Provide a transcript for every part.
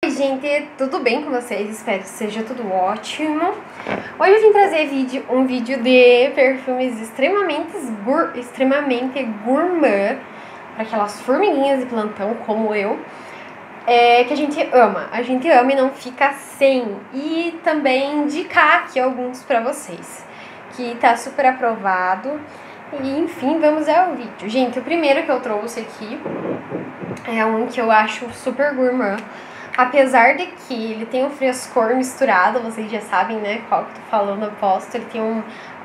Oi gente, tudo bem com vocês? Espero que seja tudo ótimo. Hoje eu vim trazer um vídeo de perfumes extremamente gourmand para aquelas formiguinhas de plantão como eu, que a gente ama e não fica sem. E também indicar aqui alguns para vocês, que tá super aprovado. E enfim, vamos ao vídeo. Gente, o primeiro que eu trouxe aqui é um que eu acho super gourmand. Apesar de que ele tem um frescor misturado, vocês já sabem, né, qual que eu tô falando, aposto. Ele tem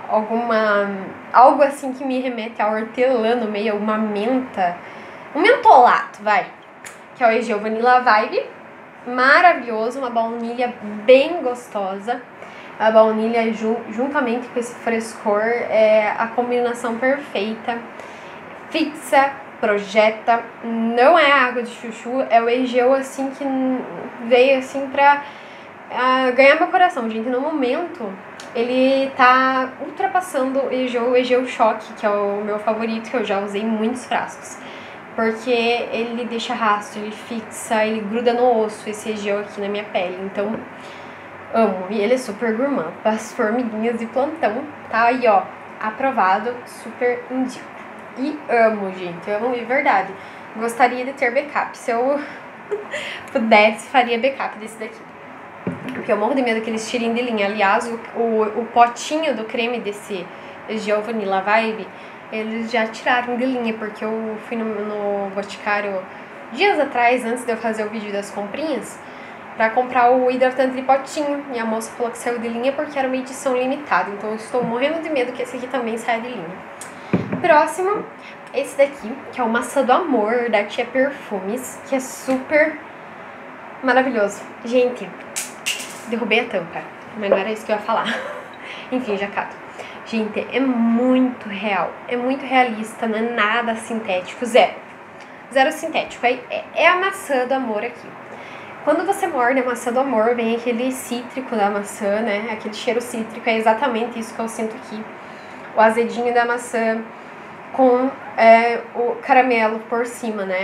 algo assim que me remete a hortelã no meio, uma menta, um mentolato, vai. Que é o Egeu Vanilla Vibe, maravilhoso, uma baunilha bem gostosa. A baunilha juntamente com esse frescor é a combinação perfeita. Fixa, projeta, não é água de chuchu, é o Egeu assim que veio assim pra ganhar meu coração, gente. No momento ele tá ultrapassando o Egeu Choque, que é o meu favorito, que eu já usei muitos frascos, porque ele deixa rastro, ele fixa, ele gruda no osso, esse Egeu aqui na minha pele, então amo. E ele é super gourmand, para as formiguinhas de plantão, tá aí ó, aprovado, super indico. E amo, gente, eu amo de verdade. Gostaria de ter backup. Se eu pudesse, faria backup desse daqui, porque eu morro de medo que eles tirem de linha. Aliás, o potinho do creme desse Egeu Vanilla Vibe, eles já tiraram de linha, porque eu fui no Boticário dias atrás, antes de eu fazer o vídeo das comprinhas, pra comprar o hidratante de potinho, e a moça falou que saiu de linha porque era uma edição limitada. Então eu estou morrendo de medo que esse aqui também saia de linha. Próximo, esse daqui, que é o Maçã do Amor, da Tia Perfumes, que é super maravilhoso. Gente, derrubei a tampa, mas não era isso que eu ia falar. Enfim, já cato. Gente, é muito real, é muito realista, não é nada sintético, zero sintético. É a maçã do amor aqui. Quando você morde a maçã do amor, vem aquele cítrico da maçã, né? Aquele cheiro cítrico, é exatamente isso que eu sinto aqui. O azedinho da maçã com o caramelo por cima, né?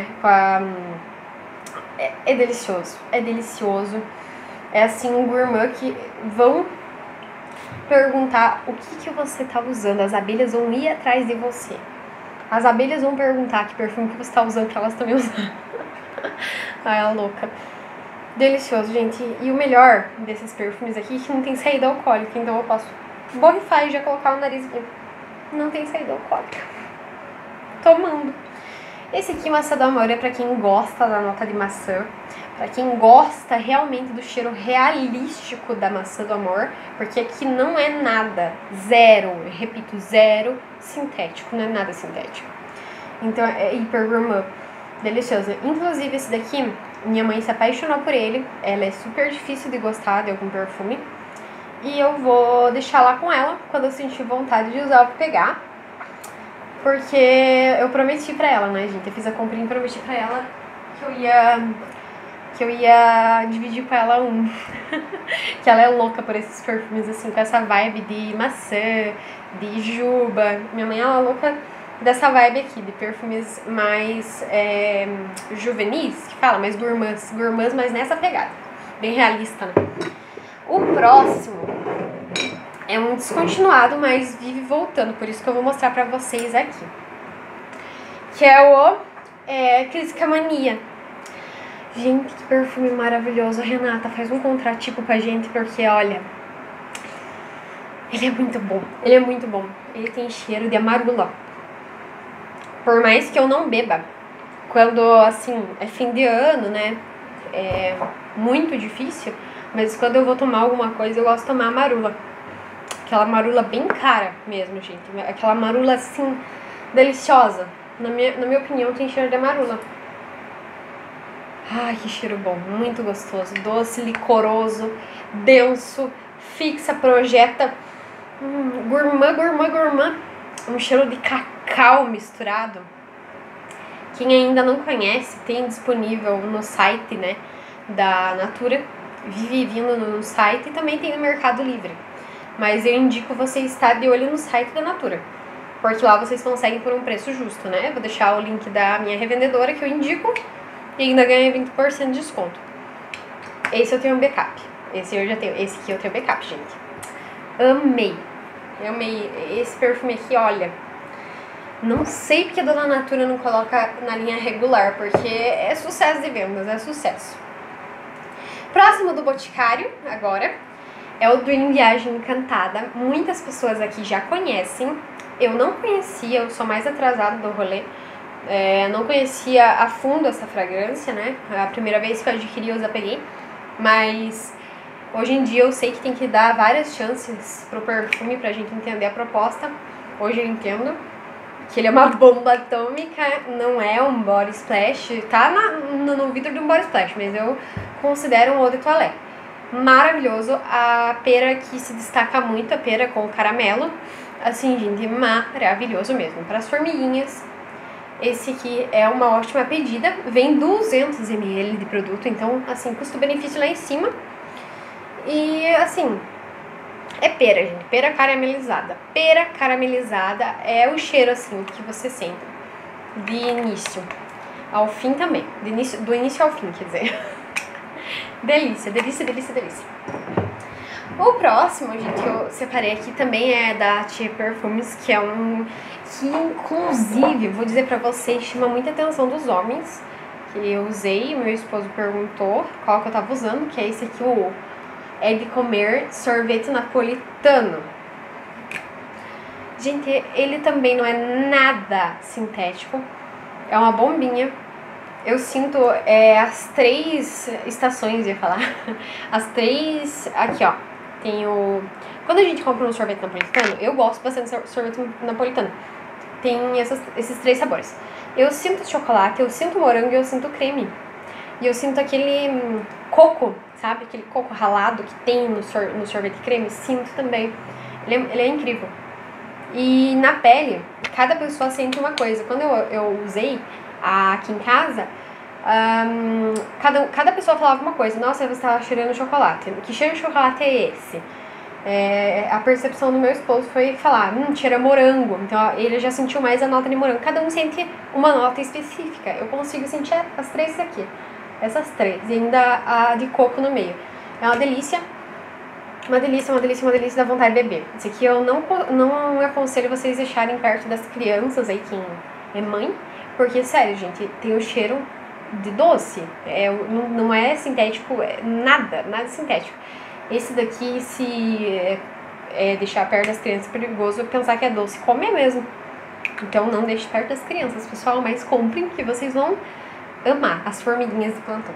É delicioso, é delicioso. É assim um gourmand que vão perguntar o que você tá usando. As abelhas vão ir atrás de você. As abelhas vão perguntar que perfume que você tá usando pra elas também usarem. Ai, ela louca. Delicioso, gente. E o melhor desses perfumes aqui é que não tem saída alcoólica, então eu posso borrifar e já colocar no nariz aqui. Não tem saída alcoólica. Tomando. Esse aqui, Maçã do Amor, é pra quem gosta da nota de maçã, pra quem gosta realmente do cheiro realístico da Maçã do Amor, porque aqui não é nada, zero, eu repito, zero sintético, não é nada sintético. Então é hiper gourmand, delicioso. Inclusive esse daqui, minha mãe se apaixonou por ele, ela é super difícil de gostar de algum perfume, e eu vou deixar lá com ela, quando eu sentir vontade de usar eu vou pegar. Porque eu prometi pra ela, né, gente? Eu fiz a comprinha e prometi pra ela que eu ia dividir com ela um. Que ela é louca por esses perfumes, assim, com essa vibe de maçã, de juba. Minha mãe é louca dessa vibe aqui, de perfumes mais juvenis, que fala, mais gourmands, mas nessa pegada. Bem realista, né? O próximo é um descontinuado, mas vive voltando, por isso que eu vou mostrar pra vocês aqui. Que é o Crítica Mania. Gente, que perfume maravilhoso. Renata, faz um contratipo pra gente, porque olha, ele é muito bom. Ele é muito bom. Ele tem cheiro de amarula. Por mais que eu não beba, quando, assim, é fim de ano, né, é muito difícil, mas quando eu vou tomar alguma coisa, eu gosto de tomar amarula. Aquela marula bem cara mesmo, gente. Aquela marula, assim, deliciosa. Na minha opinião, tem cheiro de marula. Ai, que cheiro bom. Muito gostoso. Doce, licoroso, denso, fixa, projeta. Gourmand. Um cheiro de cacau misturado. Quem ainda não conhece, tem disponível no site, né, da Natura. Vive vindo no site e também tem no Mercado Livre. Mas eu indico você estar de olho no site da Natura, porque lá vocês conseguem por um preço justo, né? Vou deixar o link da minha revendedora que eu indico e ainda ganha 20% de desconto. Esse eu tenho um backup. Esse eu já tenho. Esse aqui eu tenho backup, gente. Amei. Amei. Esse perfume aqui, olha. Não sei porque a Dona Natura não coloca na linha regular, porque é sucesso de vendas, é sucesso. Próximo do Boticário, agora, é o Dream Viagem Encantada. Muitas pessoas aqui já conhecem. Eu não conhecia, eu sou mais atrasada do rolê. Não conhecia a fundo essa fragrância, né? A primeira vez que eu adquiri eu já peguei. Mas hoje em dia eu sei que tem que dar várias chances pro perfume pra gente entender a proposta. Hoje eu entendo que ele é uma bomba atômica, não é um body splash, tá no vidro de um body splash, mas eu considero um eau de toilette. Maravilhoso, a pera que se destaca muito, a pera com caramelo, assim, gente, maravilhoso mesmo. Para as formiguinhas, esse aqui é uma ótima pedida, vem 200 ml de produto, então, assim, custo-benefício lá em cima. E, assim, é pera, gente, pera caramelizada. Pera caramelizada é o cheiro, assim, que você sente de início ao fim também, do início ao fim, quer dizer. Delícia, delícia, delícia, delícia. O próximo, gente, que eu separei aqui também é da Tia Perfumes, que é que inclusive, vou dizer pra vocês, chama muita atenção dos homens, que eu usei, meu esposo perguntou qual que eu tava usando, que é esse aqui, o É de Comer Sorvete Napolitano. Gente, ele também não é nada sintético, é uma bombinha. Eu sinto as 3 estações, ia falar. As 3... Aqui, ó. Tem o... Quando a gente compra um sorvete napolitano, eu gosto bastante de sorvete napolitano. Tem esses 3 sabores. Eu sinto chocolate, eu sinto morango e eu sinto creme. E eu sinto aquele coco, sabe? Aquele coco ralado que tem no sorvete creme. Sinto também. Ele é incrível. E na pele, cada pessoa sente uma coisa. Quando eu usei aqui em casa, cada pessoa falava uma coisa. Nossa, você tava cheirando chocolate. Que cheiro de chocolate é esse? A percepção do meu esposo foi falar, cheira morango. Então ele já sentiu mais a nota de morango. Cada um sente uma nota específica. Eu consigo sentir as 3 aqui. Essas 3. E ainda a de coco no meio. É uma delícia. Uma delícia, uma delícia, uma delícia, dá vontade de beber. Esse aqui eu não aconselho vocês deixarem perto das crianças aí, quem é mãe. Porque, sério, gente, tem o cheiro de doce. Não é sintético, nada sintético. Esse daqui, se deixar perto das crianças, é perigoso pensar que é doce. Comer mesmo. Então não deixe perto das crianças, pessoal. Mas comprem que vocês vão amar as formiguinhas de plantão.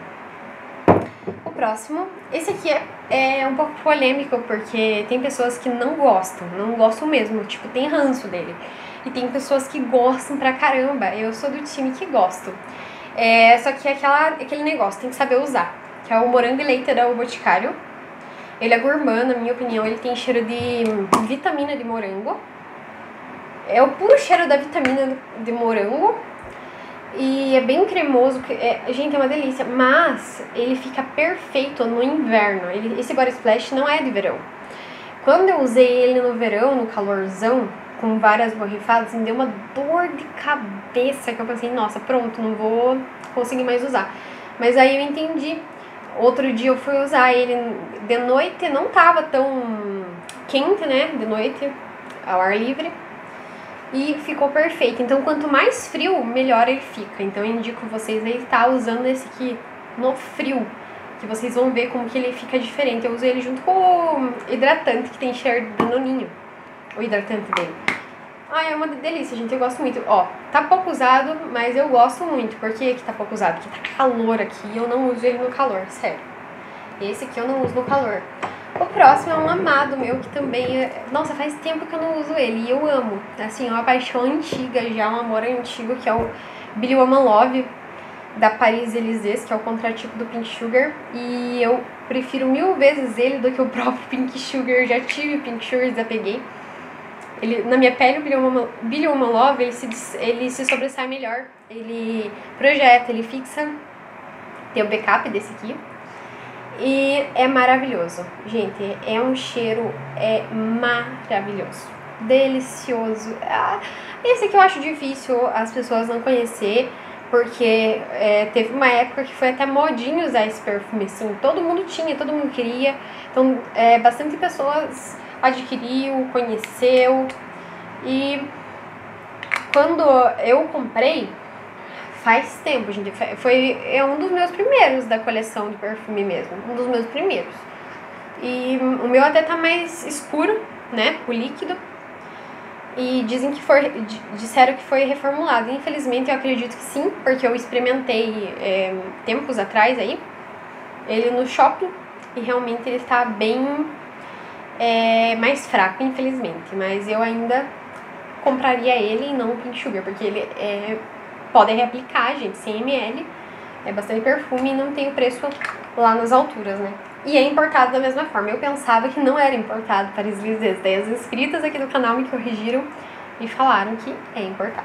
O próximo, esse aqui é um pouco polêmico, porque tem pessoas que não gostam mesmo, tipo, tem ranço dele. E tem pessoas que gostam pra caramba, eu sou do time que gosto. Só que aquele negócio, tem que saber usar, que é o morango e leite da O Boticário. Ele é gourmand, na minha opinião, ele tem cheiro de vitamina de morango. É o puro cheiro da vitamina de morango. E é bem cremoso, gente, é uma delícia, mas ele fica perfeito no inverno. Esse body splash não é de verão. Quando eu usei ele no verão, no calorzão, com várias borrifadas, me deu uma dor de cabeça, que eu pensei, nossa, pronto, não vou conseguir mais usar. Mas aí eu entendi. Outro dia eu fui usar ele de noite, não tava tão quente, né, de noite, ao ar livre. E ficou perfeito. Então, quanto mais frio, melhor ele fica. Então, eu indico vocês aí estar usando esse aqui no frio, que vocês vão ver como que ele fica diferente. Eu usei ele junto com o hidratante, que tem cheiro de danoninho, o hidratante dele. É uma delícia, gente, eu gosto muito. Ó, tá pouco usado, mas eu gosto muito. Por que tá pouco usado? Porque tá calor aqui e eu não uso ele no calor, sério. Esse aqui eu não uso no calor. O próximo é um amado meu, que também nossa, faz tempo que eu não uso ele e eu amo. Assim, é uma paixão antiga já, um amor antigo, que é o Billy Woman Love, da Paris Élysées, que é o contratipo do Pink Sugar. E eu prefiro 1000 vezes ele do que o próprio Pink Sugar. Eu já tive Pink Sugar e desapeguei. Na minha pele, o Billy Woman Love, ele se sobressai melhor. Ele projeta, ele fixa. Tem o backup desse aqui. E é maravilhoso, gente, é um cheiro maravilhoso, delicioso. Esse aqui eu acho difícil as pessoas não conhecer, porque teve uma época que foi até modinho usar esse perfume, assim, todo mundo tinha, todo mundo queria, então bastante pessoas adquiriu, conheceu, e quando eu comprei, faz tempo, gente, é um dos meus primeiros da coleção de perfume mesmo, um dos meus primeiros, e o meu até tá mais escuro, né, o líquido, e disseram que foi reformulado. Infelizmente eu acredito que sim, porque eu experimentei tempos atrás aí ele no shopping e realmente ele está bem mais fraco, infelizmente. Mas eu ainda compraria ele e não o Pink Sugar, porque ele pode reaplicar, gente, 100 ml, é bastante perfume e não tem o preço lá nas alturas, né? E é importado da mesma forma. Eu pensava que não era importado para Paris-Lycée. Daí as inscritas aqui do canal me corrigiram e falaram que é importado.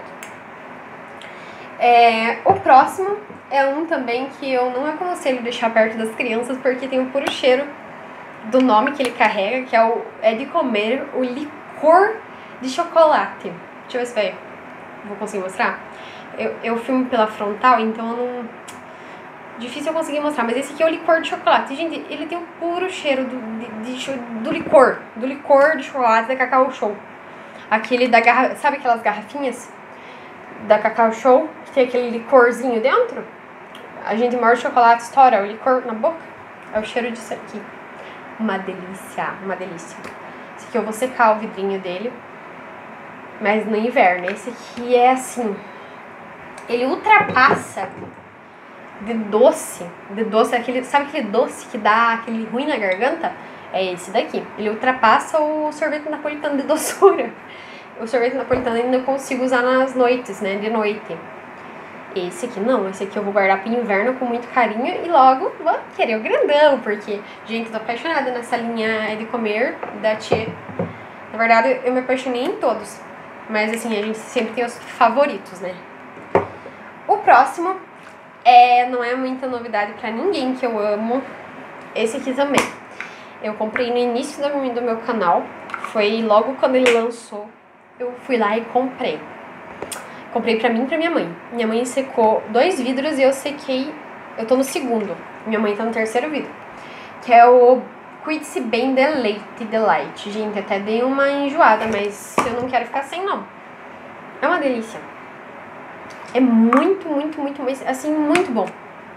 O próximo é um também que eu não aconselho deixar perto das crianças, porque tem o puro cheiro do nome que ele carrega, que é de comer o licor de chocolate. Deixa eu ver se vou conseguir mostrar. Eu filmo pela frontal, então eu não... Difícil eu conseguir mostrar, mas esse aqui é o licor de chocolate. Gente, ele tem o puro cheiro do licor de chocolate da Cacau Show. Aquele da garrafa, sabe aquelas garrafinhas da Cacau Show, que tem aquele licorzinho dentro? A gente morde chocolate, estoura o licor na boca. É o cheiro disso aqui. Uma delícia, uma delícia. Esse aqui eu vou secar o vidrinho dele, mas no inverno. Esse aqui é assim, ele ultrapassa de doce, sabe aquele doce que dá aquele ruim na garganta? É esse daqui. Ele ultrapassa o sorvete napolitano de doçura. O sorvete napolitano ainda eu consigo usar nas noites, né, de noite. Esse aqui não, esse aqui eu vou guardar pro inverno com muito carinho e logo vou querer o grandão, porque, gente, tô apaixonada nessa linha de comer da Thier. Na verdade, eu me apaixonei em todos, mas assim, a gente sempre tem os favoritos, né. O próximo não é muita novidade pra ninguém, que eu amo. Esse aqui também. Eu comprei no início do meu canal. Foi logo quando ele lançou. Eu fui lá e comprei. Comprei pra mim e pra minha mãe. Minha mãe secou 2 vidros e eu sequei... Eu tô no segundo. Minha mãe tá no terceiro vidro. Que é o Cuide-se Bem Delight. Gente, até dei uma enjoada, mas eu não quero ficar sem, não. É uma delícia. É muito, assim, muito bom.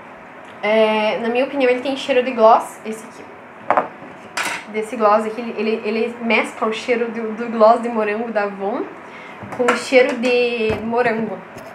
Na minha opinião, ele tem cheiro de gloss, esse aqui. Desse gloss aqui, ele mescla o cheiro do gloss de morango da Avon com o cheiro de morango.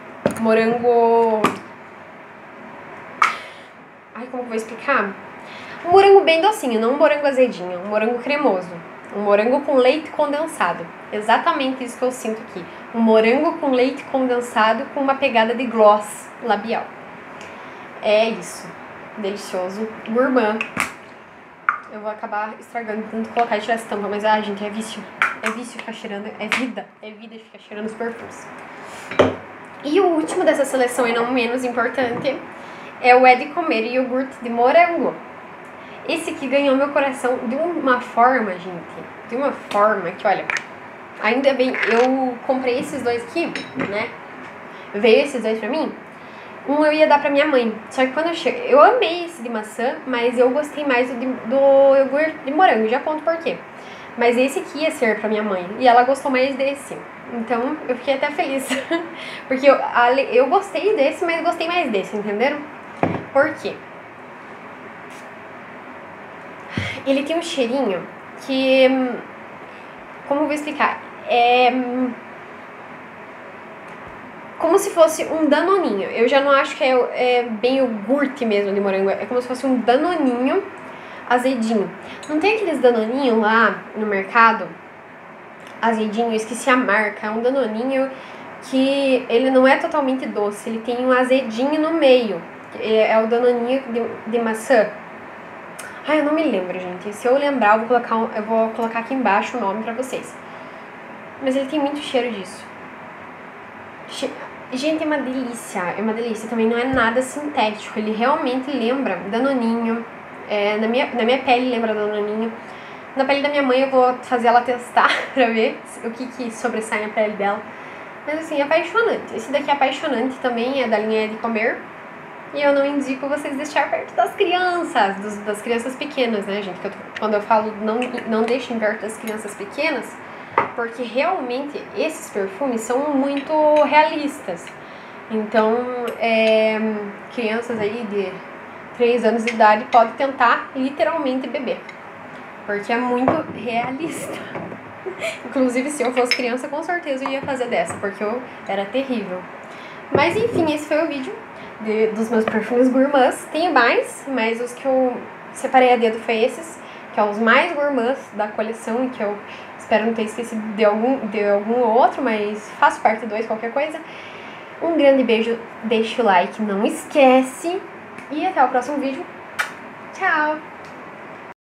Ai, como que eu vou explicar? Um morango bem docinho, não um morango azedinho, um morango cremoso. Um morango com leite condensado. Exatamente isso que eu sinto aqui. Um morango com leite condensado com uma pegada de gloss labial. É isso. Delicioso. Gourmand. Eu vou acabar estragando tanto colocar e tirar essa tampa, mas gente, é vício. É vício ficar cheirando. É vida de ficar cheirando os perfumes. E o último dessa seleção, e não menos importante, é o de comer iogurte de morango. Esse aqui ganhou meu coração de uma forma, gente. De uma forma que, olha, ainda bem, eu comprei esses dois aqui, né? Veio esses dois pra mim. Um eu ia dar pra minha mãe. Só que quando eu amei esse de maçã, mas eu gostei mais do iogurte de morango. Já conto por quê. Mas esse aqui ia ser pra minha mãe. E ela gostou mais desse. Então eu fiquei até feliz. Porque eu gostei desse, mas gostei mais desse, entenderam? Por quê? Ele tem um cheirinho que... Como eu vou explicar? Como se fosse um danoninho. Eu já não acho que é bem iogurte mesmo de morango. É como se fosse um danoninho azedinho. Não tem aqueles danoninhos lá no mercado? Azedinho, eu esqueci a marca. É um danoninho que ele não é totalmente doce. Ele tem um azedinho no meio. É o danoninho de maçã. Ai, eu não me lembro, gente. Se eu lembrar, eu vou colocar aqui embaixo o nome pra vocês. Mas ele tem muito cheiro disso. Gente, é uma delícia. É uma delícia. Também não é nada sintético. Ele realmente lembra danoninho. Na minha pele lembra danoninho. Na pele da minha mãe eu vou fazer ela testar pra ver o que sobressai na pele dela. Mas assim, apaixonante. Esse daqui é apaixonante também, é da linha de comer. E eu não indico vocês deixar perto das crianças, das crianças pequenas, né, gente? Quando eu falo não deixem perto das crianças pequenas, porque realmente esses perfumes são muito realistas. Então, crianças aí de 3 anos de idade podem tentar literalmente beber, porque é muito realista. Inclusive, se eu fosse criança, com certeza eu ia fazer dessa, porque eu era terrível. Mas enfim, esse foi o vídeo dos meus perfumes gourmands. Tenho mais, mas os que eu separei a dedo foi esses, que são os mais gourmands da coleção, e que eu espero não ter esquecido de algum outro, mas faço parte 2, qualquer coisa. Um grande beijo, deixa o like, não esquece, e até o próximo vídeo. Tchau!